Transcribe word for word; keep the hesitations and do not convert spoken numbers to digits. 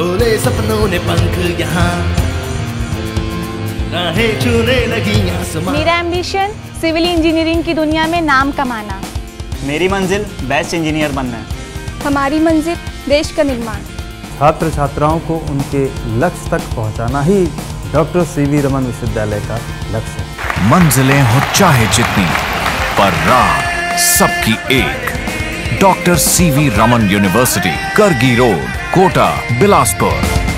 खोले सपनों ने पंख यहाँ, राहें छूने लगी आसमां। मेरा एम्बिशन सिविल इंजीनियरिंग की दुनिया में नाम कमाना। मेरी मंजिल बेस्ट इंजीनियर बनना है। हमारी मंजिल देश का निर्माण। छात्र छात्राओं को उनके लक्ष्य तक पहुंचाना ही डॉक्टर सीवी रमन विश्वविद्यालय का लक्ष्य है। मंजिलें हो चाहे जितनी, पर राह सबकी एक। Doctor CV Raman university, Kargi road, Kota, Bilaspur.